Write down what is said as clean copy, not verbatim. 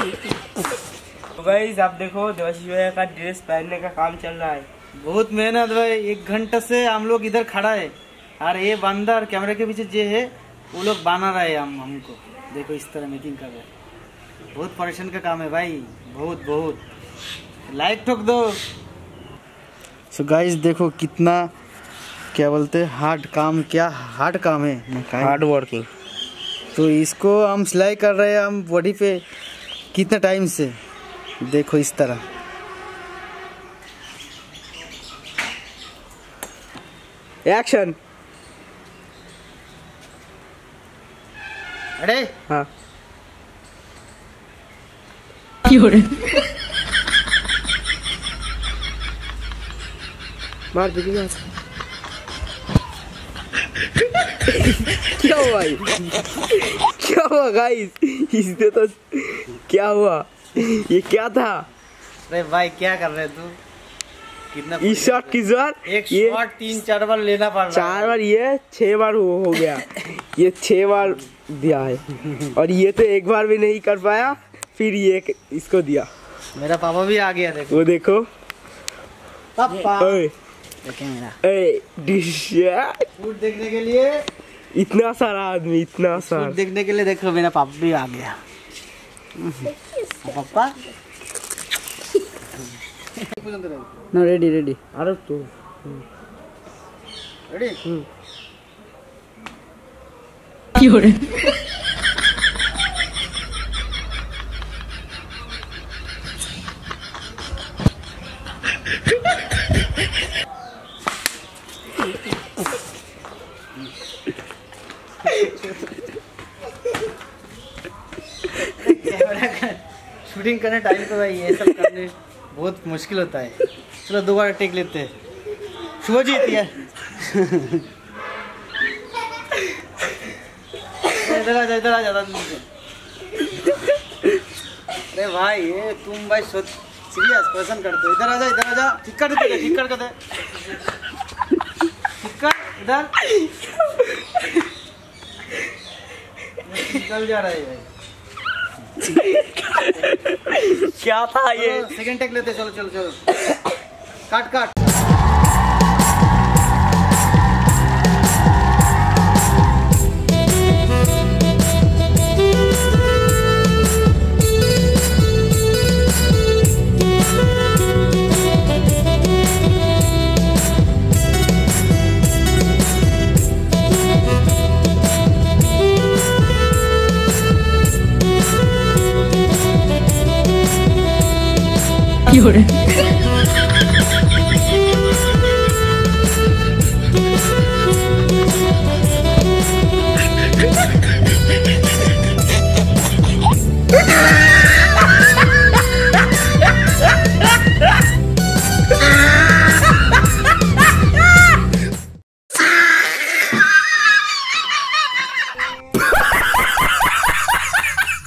तो गाइस आप देखो देवाशीष भैया का ड्रेस पहनने का काम चल रहा है। बहुत मेहनत भाई, 1 घंटे से हम लोग इधर खड़ा है और ये बंदर कैमरे के पीछे जो है वो लोग बना रहे हैं हमको। देखो इस तरह मेकिंग कर रहे हैं। बहुत परेशान का काम है भाई, बहुत बहुत। लाइक ठोक दो। सो गाइस देखो कितना क्या बोलते हैं हार्ड काम, क्या हार्ड काम है, हार्ड वर्किंग। तो इसको हम सिलाई कर रहे हैं हम बॉडी पे कितना टाइम से। देखो इस तरह एक्शन। अरे हाँ मार दीजिए। क्या हुआ क्या हुआ गाइस? इसने तो क्या हुआ? ये क्या था? अरे भाई क्या कर रहे तू? कितना इस शॉट किस बार? एक शॉट 3-4 बार लेना पड़ रहा है। 4 बार, ये 6 बार हो गया। ये 6 बार दिया है और ये तो 1 बार भी नहीं कर पाया, फिर ये इसको दिया। मेरा पापा भी आ गया। देखो वो देखो पापा कैमरा फूड देखने के लिए इतना सारा आदमी, इतना सारा फूड देखने के लिए। देखो मेरा पापा भी आ गया। पापा ना रेडी रेडी। अरे तो रेडी। शूटिंग करने टाइम पे भाई ये सब करने बहुत मुश्किल होता है। चलो 2 बार टेक लेते हैं। शुभजीत यार इधर आ जा, इधर आ जा। अरे भाई ये तुम भाई सीरियस क्वेश्चन करते हो। इधर आ जा, इधर आ जा। ठीक कर दे, ठीक कर दे, ठीक कर। इधर निकल जा रहा है भाई। क्या था ये? सेकंड टेक लेते। चलो चलो चलो काट काट। You're